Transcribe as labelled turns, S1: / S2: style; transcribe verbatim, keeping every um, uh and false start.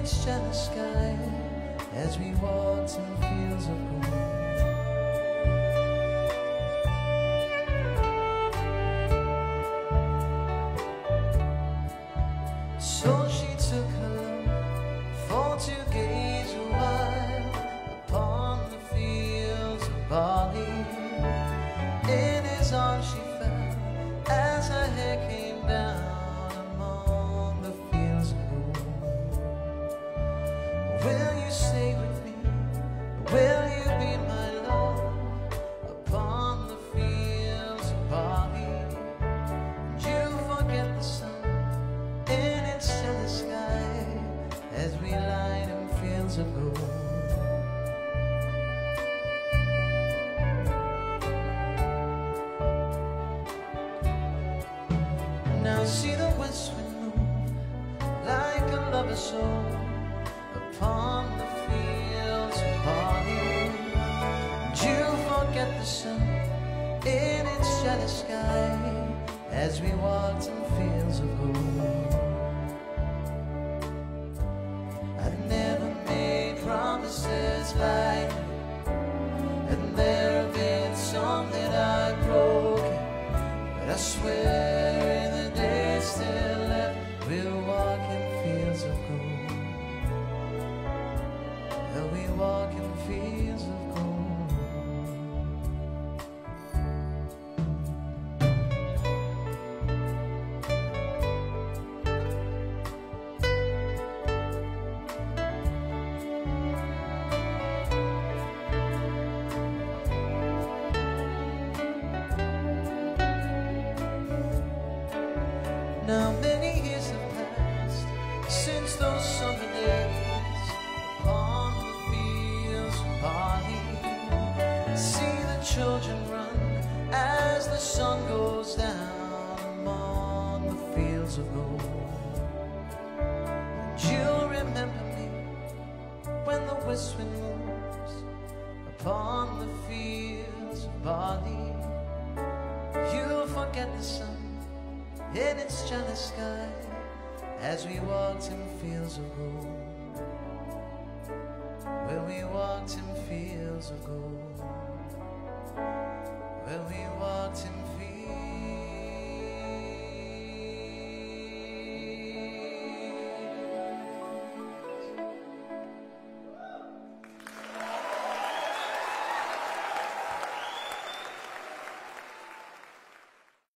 S1: its jealous sky as we walked in fields of gold. So she took her love for to gaze a while upon the fields of barley. In his arms she fell as her hair came down among the fields of gold. Will you stay with me? Will you be my love upon the fields of barley? And you forget the sun in its jealous sky as we lied in fields of gold. Now see the west wind move like a lover's soul upon the fields of barley. And you forget the sun in its jealous sky as we walked in fields of gold. I've never made promises like you, and there have been some that I've broken, but I swear in the days still left we'll walk in fields of gold. And we walk in fields of gold. Now many years have passed since those summer days upon the fields of barley. See the children run as the sun goes down among the fields of gold. And you'll remember me when the west wind moves upon the fields of barley. You'll forget the sun in its jealous sky as we walked in fields of gold. Where we walked in fields of gold. Where we